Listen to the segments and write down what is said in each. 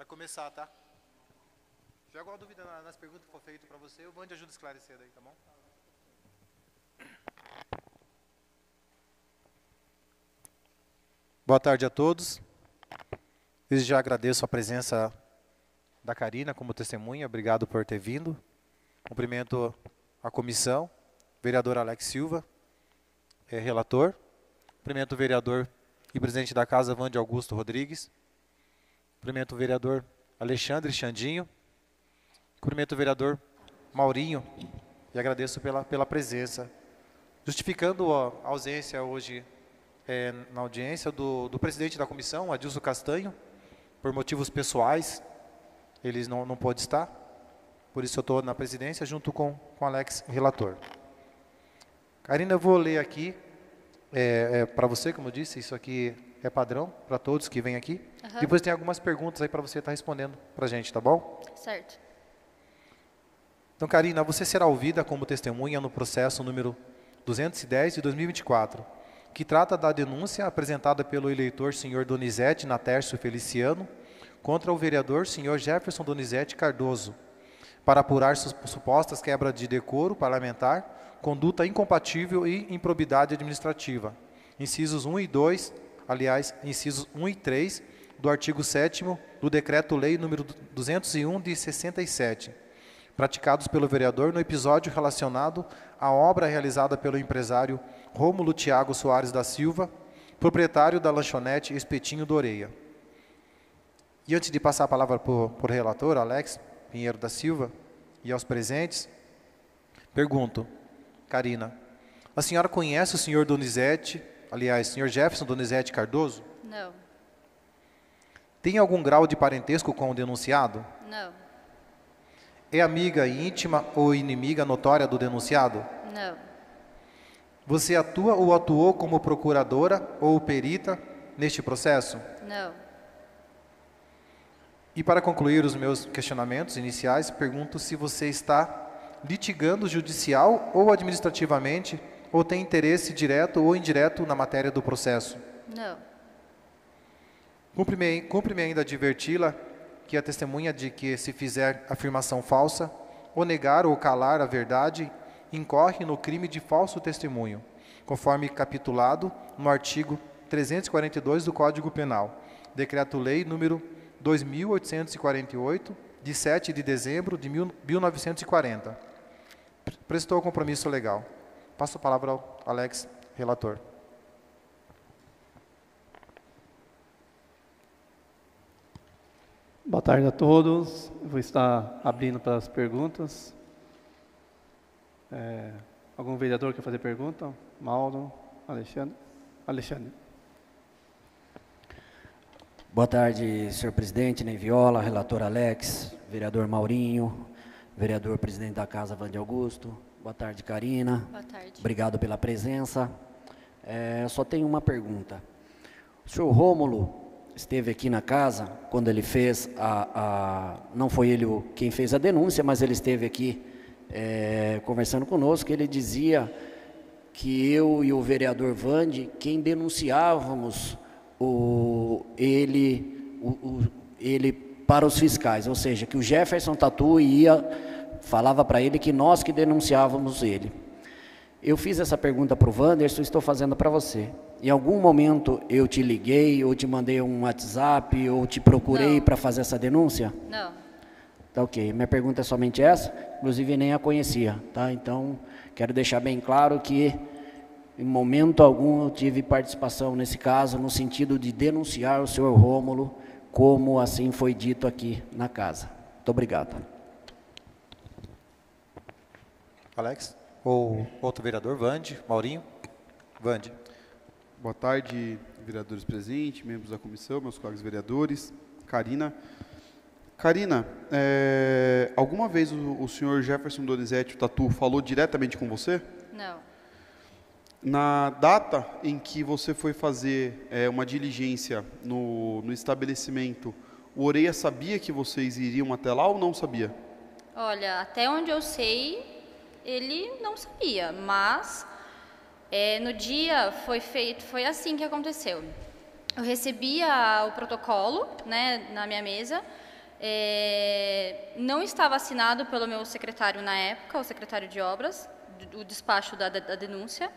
Vai começar, tá? Se tiver alguma dúvida nas perguntas que for feito para você, o Vande ajuda a esclarecer daí, tá bom? Boa tarde a todos. Desde já agradeço a presença da Karina como testemunha. Obrigado por ter vindo. Cumprimento a comissão, vereador Alex Silva, relator. Cumprimento o vereador e presidente da casa, Vande Augusto Rodrigues. Cumprimento o vereador Alexandre Xandinho. Cumprimento o vereador Maurinho e agradeço pela presença. Justificando a ausência hoje na audiência do presidente da comissão, Adilson Castanho, por motivos pessoais, ele não pôde estar, por isso eu estou na presidência junto com o Alex, relator. Karina, eu vou ler aqui, para você, como eu disse, isso aqui é padrão para todos que vêm aqui. Uhum. Depois tem algumas perguntas aí para você estar respondendo para a gente, tá bom? Certo. Então, Karina, você será ouvida como testemunha no processo número 210 de 2024, que trata da denúncia apresentada pelo eleitor senhor Donizete Natércio Feliciano contra o vereador senhor Jefferson Donizete Cardoso, para apurar supostas quebras de decoro parlamentar, conduta incompatível e improbidade administrativa. Incisos 1 e 2, aliás, incisos 1 e 3 do artigo 7º do Decreto-Lei número 201 de 67, praticados pelo vereador no episódio relacionado à obra realizada pelo empresário Rômulo Thiago Soares da Silva, proprietário da lanchonete Espetinho Doreia. E antes de passar a palavra para o relator, Alex Pinheiro da Silva, e aos presentes, pergunto, Karina, a senhora conhece o senhor Donizete, aliás, senhor Jefferson Donizete Cardoso? Não. Tem algum grau de parentesco com o denunciado? Não. É amiga íntima ou inimiga notória do denunciado? Não. Você atua ou atuou como procuradora ou perita neste processo? Não. E para concluir os meus questionamentos iniciais, pergunto se você está litigando judicial ou administrativamente ou tem interesse direto ou indireto na matéria do processo? Não. Cumpre-me ainda adverti-la que a testemunha de que se fizer afirmação falsa, ou negar ou calar a verdade, incorre no crime de falso testemunho, conforme capitulado no artigo 342 do Código Penal, Decreto-Lei número 2.848, de 7 de dezembro de 1940. Prestou compromisso legal. Passo a palavra ao Alex, relator. Boa tarde a todos. Eu vou estar abrindo para as perguntas. Algum vereador quer fazer pergunta? Mauro, Alexandre. Boa tarde, senhor presidente, Ney Viola, relator Alex, vereador Maurinho, vereador presidente da casa, Vande Augusto. Boa tarde, Karina. Boa tarde. Obrigado pela presença. Só tenho uma pergunta. O senhor Rômulo esteve aqui na casa quando ele fez não foi ele quem fez a denúncia, mas ele esteve aqui conversando conosco. Ele dizia que eu e o vereador Vande, quem denunciávamos ele para os fiscais, ou seja, que o Jefferson Tatu falava para ele que nós que denunciávamos ele. Eu fiz essa pergunta para o Wanderson, estou fazendo para você. Em algum momento eu te liguei, ou te mandei um WhatsApp, ou te procurei para fazer essa denúncia? Não. Tá, ok. Minha pergunta é somente essa, inclusive nem a conhecia, tá? Então, quero deixar bem claro que em momento algum eu tive participação nesse caso, no sentido de denunciar o senhor Rômulo, como assim foi dito aqui na casa. Muito obrigado. Alex? Ou outro vereador, Vande, Maurinho? Vande. Boa tarde, vereadores presentes, membros da comissão, meus colegas vereadores. Karina. Karina, alguma vez o senhor Jefferson Donizete Tatu falou diretamente com você? Não. Na data em que você foi fazer uma diligência no estabelecimento, o Oreia sabia que vocês iriam até lá ou não sabia? Olha, até onde eu sei, ele não sabia, mas no dia foi assim que aconteceu. Eu recebi o protocolo, né, na minha mesa, não estava assinado pelo meu secretário na época, o secretário de obras, o despacho da denúncia.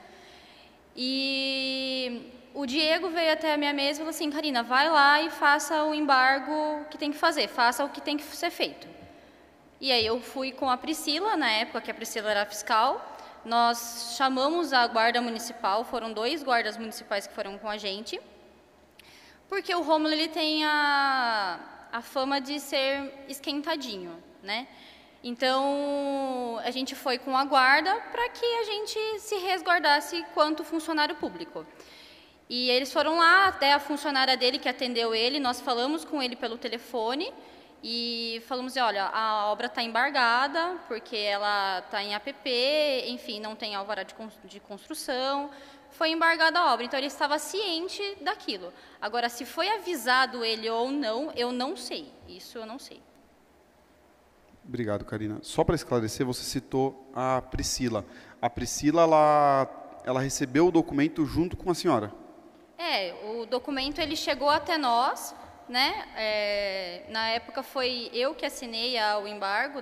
E o Diego veio até a minha mesa e falou assim: Karina, vai lá e faça o embargo que tem que fazer, faça o que tem que ser feito. E aí eu fui com a Priscila, na época que a Priscila era fiscal. Nós chamamos a guarda municipal, foram 2 guardas municipais que foram com a gente, porque o Rômulo ele tem a fama de ser esquentadinho, né? Então, a gente foi com a guarda para que a gente se resguardasse quanto funcionário público. E eles foram lá, até a funcionária dele que atendeu ele, nós falamos com ele pelo telefone e falamos, olha, a obra está embargada, porque ela está em APP, enfim, não tem alvará de construção, foi embargada a obra. Então, ele estava ciente daquilo. Agora, se foi avisado ele ou não, eu não sei. Isso eu não sei. Obrigado, Karina. Só para esclarecer, você citou a Priscila. A Priscila, ela recebeu o documento junto com a senhora? O documento ele chegou até nós, né? Na época foi eu que assinei o embargo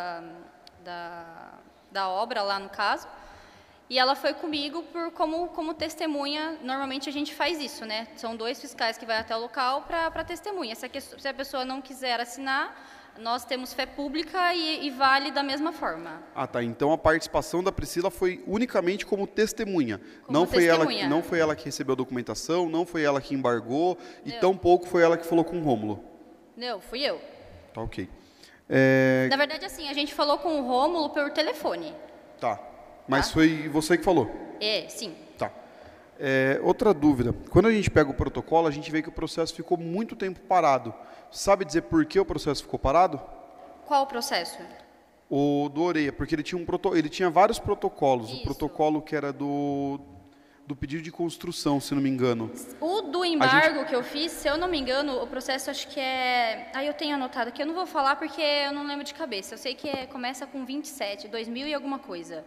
da obra lá no caso, e ela foi comigo como testemunha. Normalmente a gente faz isso, né? São 2 fiscais que vai até o local para testemunha. Se a pessoa não quiser assinar, nós temos fé pública e vale da mesma forma. Ah, tá. Então a participação da Priscila foi unicamente como testemunha. Como testemunha. Não foi ela que recebeu a documentação, não foi ela que embargou, e tampouco foi ela que falou com o Rômulo. Não, fui eu. Tá, ok. Na verdade, assim, a gente falou com o Rômulo por telefone. Tá. Mas foi você que falou? Sim. Tá. Outra dúvida. Quando a gente pega o protocolo, a gente vê que o processo ficou muito tempo parado. Sabe dizer por que o processo ficou parado? Qual o processo? O do Oreia, porque ele tinha vários protocolos. Isso. O protocolo que era do pedido de construção, se não me engano. O do embargo que eu fiz, se eu não me engano, o processo acho que é... eu tenho anotado aqui, eu não vou falar porque eu não lembro de cabeça. Eu sei que começa com 27, 2000 e alguma coisa.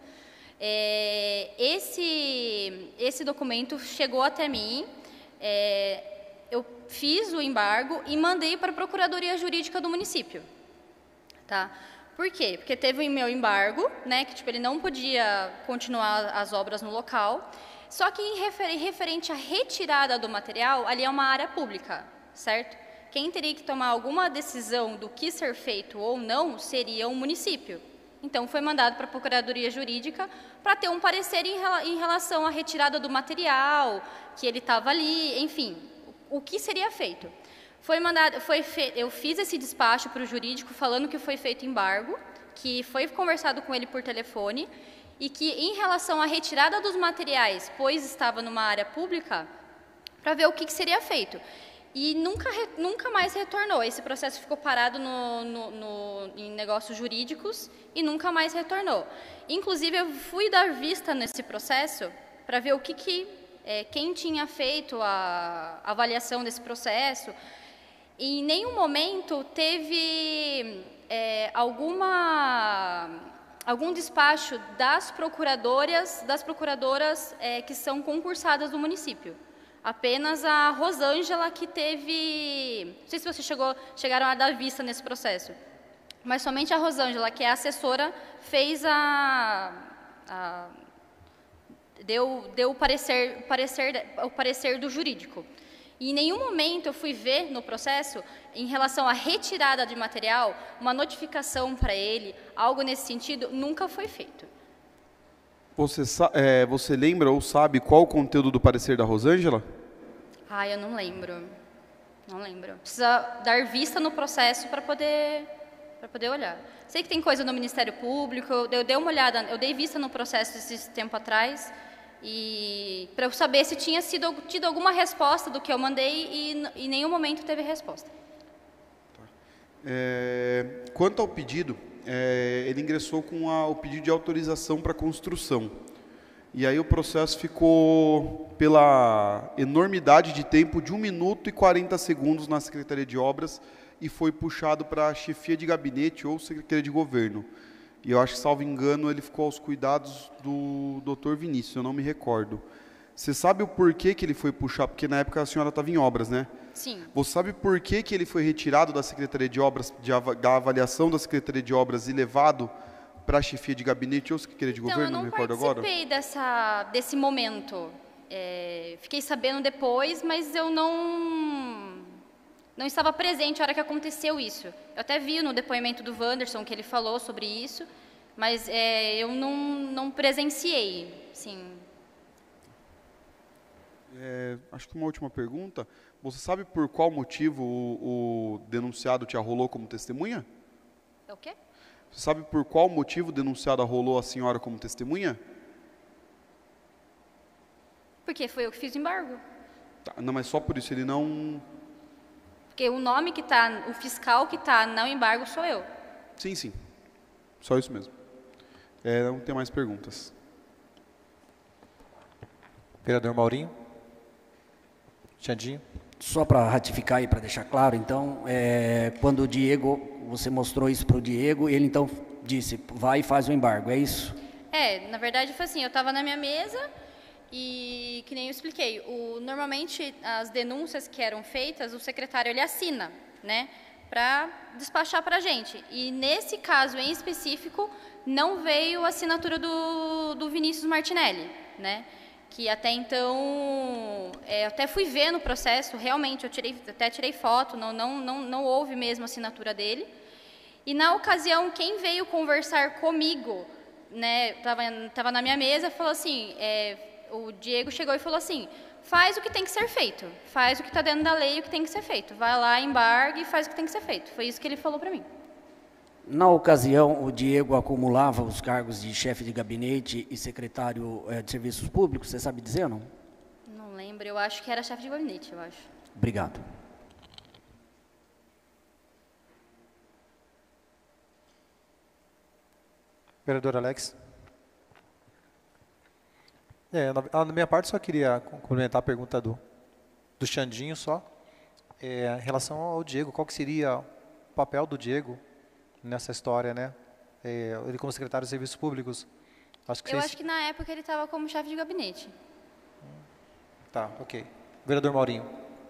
Esse documento chegou até mim, eu fiz o embargo e mandei para a Procuradoria Jurídica do município. Tá? Por quê? Porque teve o meu embargo, né, que ele não podia continuar as obras no local, só que em referente à retirada do material, ali é uma área pública, certo? Quem teria que tomar alguma decisão do que ser feito ou não seria o município. Então, foi mandado para a Procuradoria Jurídica para ter um parecer em relação à retirada do material, que ele estava ali, enfim, o que seria feito. Eu fiz esse despacho para o jurídico falando que foi feito embargo, que foi conversado com ele por telefone, e que em relação à retirada dos materiais, pois estava numa área pública, para ver o que seria feito. E nunca mais retornou. Esse processo ficou parado em negócios jurídicos e nunca mais retornou. Inclusive, eu fui dar vista nesse processo para ver quem tinha feito a avaliação desse processo. E em nenhum momento teve algum despacho das procuradoras que são concursadas no município. Apenas a Rosângela que teve... Não sei se vocês chegaram a dar vista nesse processo, mas somente a Rosângela, que é assessora, fez deu o parecer do jurídico. E em nenhum momento eu fui ver no processo, em relação à retirada de material, uma notificação para ele, algo nesse sentido, nunca foi feito. Você lembra ou sabe qual o conteúdo do parecer da Rosângela? Eu não lembro. Não lembro. Precisa dar vista no processo para poder olhar. Sei que tem coisa no Ministério Público, eu dei uma olhada, eu dei vista no processo esse tempo atrás, e para eu saber se tinha tido alguma resposta do que eu mandei, e em nenhum momento teve resposta. Quanto ao pedido, ele ingressou com o pedido de autorização para construção. E aí o processo ficou, pela enormidade de tempo, de 1 minuto e 40 segundos na Secretaria de Obras, e foi puxado para a chefia de gabinete ou Secretaria de Governo. E eu acho que, salvo engano, ele ficou aos cuidados do Dr. Vinícius, eu não me recordo. Você sabe o porquê que ele foi puxar? Porque na época a senhora estava em obras, né? Sim. Você sabe por que ele foi retirado da Secretaria de Obras, da avaliação da Secretaria de Obras e levado para a chefia de gabinete ou Secretaria de Governo, não me recordo agora? Eu não participei desse momento. Fiquei sabendo depois, mas eu não estava presente na hora que aconteceu isso. Eu até vi no depoimento do Wanderson que ele falou sobre isso, mas eu não presenciei, sim. Acho que uma última pergunta. Você sabe por qual motivo o denunciado te arrolou como testemunha? É o quê? Você sabe por qual motivo o denunciado arrolou a senhora como testemunha? Porque foi eu que fiz o embargo. Tá, não, mas só por isso ele não... Porque o nome que está, o fiscal que está no embargo sou eu. Sim, sim. Só isso mesmo. Não tem mais perguntas. Vereador Maurinho. Xandinho. Só para ratificar e para deixar claro, então, quando o Diego, você mostrou isso para o Diego, ele então disse, vai e faz o embargo, é isso? Na verdade foi assim, eu estava na minha mesa e, que nem eu expliquei, normalmente as denúncias que eram feitas, o secretário ele assina, né, para despachar para a gente. E nesse caso em específico, não veio a assinatura do Vinícius Martinelli, né? Que até então, até fui ver no processo, realmente, até tirei foto, não houve mesmo a assinatura dele. E na ocasião, quem veio conversar comigo, né, tava na minha mesa, falou assim, o Diego chegou e falou assim, faz o que tem que ser feito, faz o que está dentro da lei, o que tem que ser feito, vai lá, embargue e faz o que tem que ser feito. Foi isso que ele falou para mim. Na ocasião, o Diego acumulava os cargos de chefe de gabinete e secretário de serviços públicos, você sabe dizer ou não? Não lembro, eu acho que era chefe de gabinete, eu acho. Obrigado. Vereador Alex. Na minha parte, só queria complementar a pergunta do Xandinho só. Em relação ao Diego, qual que seria o papel do Diego nessa história, né? Ele como secretário de Serviços Públicos. Acho que na época ele estava como chefe de gabinete. Tá, ok. Vereador Maurinho.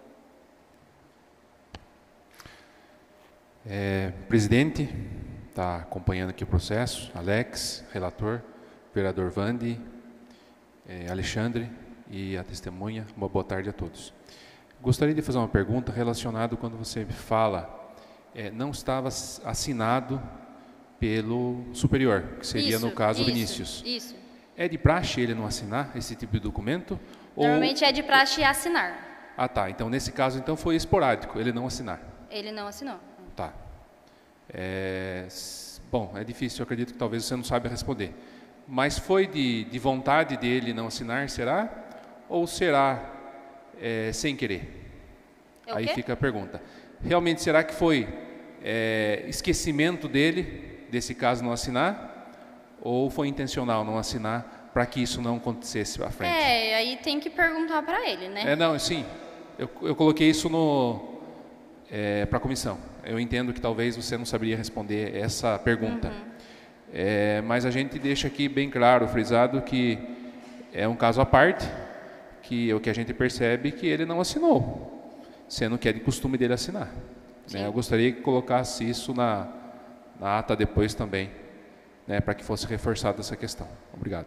Presidente, está acompanhando aqui o processo, Alex, relator, vereador Vandi, Alexandre e a testemunha, uma boa tarde a todos. Gostaria de fazer uma pergunta relacionada quando você fala não estava assinado pelo superior, que seria no caso Vinícius. Isso. É de praxe ele não assinar esse tipo de documento? Normalmente é de praxe assinar. Ah, tá. Então, nesse caso, então foi esporádico, ele não assinar. Ele não assinou. Tá. Bom, é difícil, eu acredito que talvez você não saiba responder. Mas foi de vontade dele não assinar, será? Ou será sem querer? Aí fica a pergunta. Realmente, será que foi esquecimento dele, desse caso não assinar? Ou foi intencional não assinar para que isso não acontecesse à frente? Aí tem que perguntar para ele, né? Não, sim. Eu coloquei isso para a comissão. Eu entendo que talvez você não saberia responder essa pergunta. Mas a gente deixa aqui bem claro, frisado, que é um caso à parte, que o que a gente percebe que ele não assinou, sendo que é de costume dele assinar. Né? Eu gostaria que colocasse isso na ata depois também, né, para que fosse reforçada essa questão. Obrigado.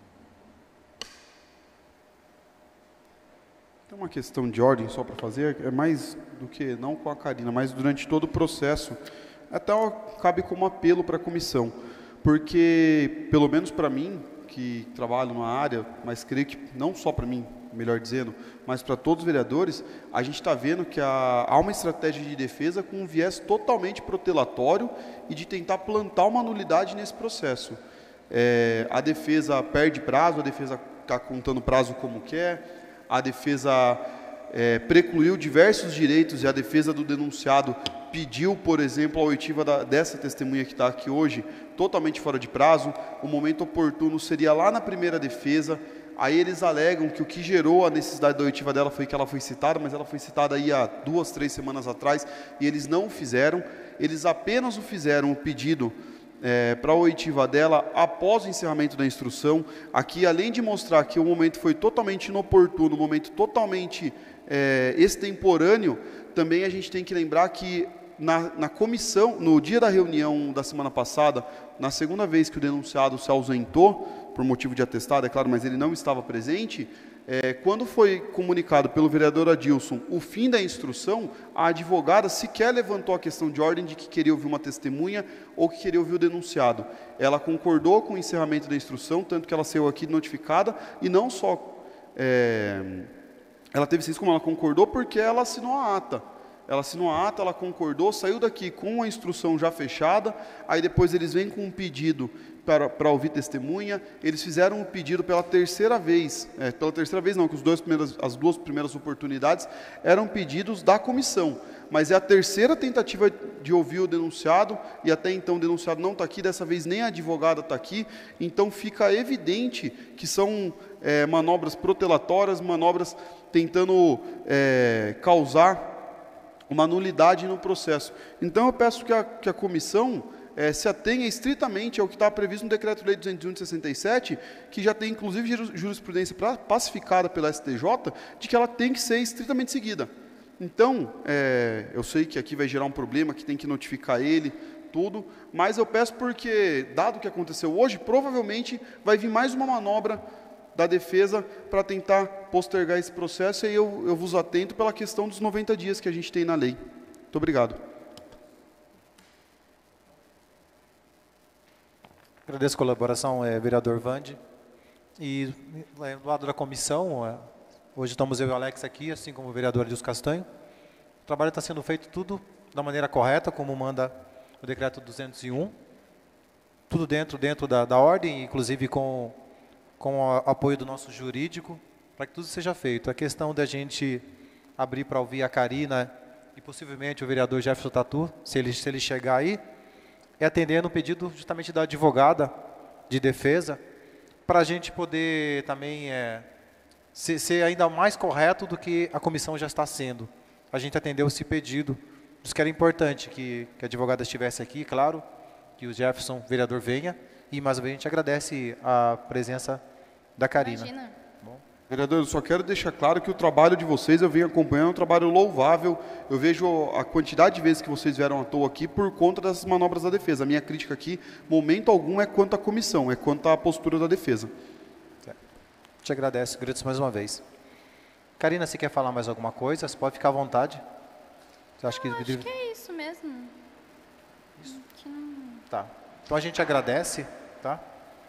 Tem uma questão de ordem só para fazer, é mais do que, não com a Karina, mas durante todo o processo, até cabe como apelo para a comissão, porque, pelo menos para mim, que trabalho na área, mas creio que não só para mim, melhor dizendo, mas para todos os vereadores, a gente está vendo que há uma estratégia de defesa com um viés totalmente protelatório e de tentar plantar uma nulidade nesse processo. A defesa perde prazo, a defesa está contando prazo como quer, a defesa precluiu diversos direitos e a defesa do denunciado pediu, por exemplo, a oitiva dessa testemunha que está aqui hoje, totalmente fora de prazo. O momento oportuno seria lá na primeira defesa. Aí eles alegam que o que gerou a necessidade da oitiva dela foi que ela foi citada, mas ela foi citada aí há 2, 3 semanas atrás e eles não o fizeram. Eles apenas o fizeram o pedido para a oitiva dela após o encerramento da instrução. Aqui, além de mostrar que o momento foi totalmente inoportuno, um momento totalmente extemporâneo, também a gente tem que lembrar que na comissão, no dia da reunião da semana passada, na segunda vez que o denunciado se ausentou, por motivo de atestado, é claro, mas ele não estava presente, quando foi comunicado pelo vereador Adilson o fim da instrução, a advogada sequer levantou a questão de ordem de que queria ouvir uma testemunha ou que queria ouvir o denunciado. Ela concordou com o encerramento da instrução, tanto que ela saiu aqui notificada, e não só ela teve isso, como ela concordou porque ela assinou a ata. Ela assinou a ata, ela concordou, saiu daqui com a instrução já fechada, aí depois eles vêm com um pedido para ouvir testemunha, eles fizeram um pedido pela terceira vez não, que as duas primeiras oportunidades eram pedidos da comissão, mas é a terceira tentativa de ouvir o denunciado, e até então o denunciado não está aqui, dessa vez nem a advogada está aqui, então fica evidente que são manobras protelatórias, manobras tentando causar uma nulidade no processo. Então eu peço que a comissão se atenha estritamente ao que está previsto no Decreto-Lei 201 de 67, que já tem inclusive jurisprudência pacificada pela STJ, de que ela tem que ser estritamente seguida. Então, eu sei que aqui vai gerar um problema, que tem que notificar ele, tudo, mas eu peço porque, dado o que aconteceu hoje, provavelmente vai vir mais uma manobra da defesa para tentar postergar esse processo, e eu vos atento pela questão dos 90 dias que a gente tem na lei. Muito obrigado. Agradeço a colaboração, vereador Vande. E do lado da comissão, hoje estamos eu e o Alex aqui, assim como o vereador Adilson Castanho. O trabalho está sendo feito tudo da maneira correta, como manda o decreto 201. Tudo dentro da ordem, inclusive com o apoio do nosso jurídico, para que tudo seja feito. A questão da gente abrir para ouvir a Karina e possivelmente o vereador Jefferson Tatu, se ele chegar aí, é atendendo o pedido justamente da advogada de defesa, para a gente poder também ser ainda mais correto do que a comissão já está sendo. A gente atendeu esse pedido. Isso que era importante, que a advogada estivesse aqui, claro, que o Jefferson, vereador, venha, e mais uma vez a gente agradece a presença da Karina. Imagina. Vereador, eu só quero deixar claro que o trabalho de vocês, eu venho acompanhando, é um trabalho louvável. Eu vejo a quantidade de vezes que vocês vieram à toa aqui por conta dessas manobras da defesa. A minha crítica aqui, momento algum, é quanto à comissão, é quanto à postura da defesa. Te agradeço mais uma vez. Karina, se quer falar mais alguma coisa, você pode ficar à vontade. Você acha Acho que é isso mesmo. Isso. Tá. Então a gente agradece, tá?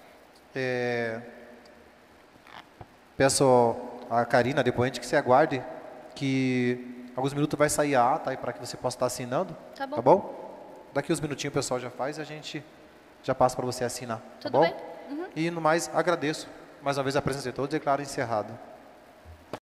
Peço a Karina, depois que você aguarde, que alguns minutos vai sair a ata aí para que você possa estar assinando. Tá bom. Tá bom? Daqui uns minutinhos o pessoal já faz e a gente já passa para você assinar. Tudo tá bom? bem? Uhum. E no mais, agradeço mais uma vez a presença de todos e declaro encerrado.